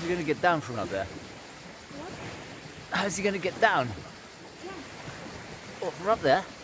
he going to get down from up there? What? How's he going to get down? Yeah. Oh, from up there?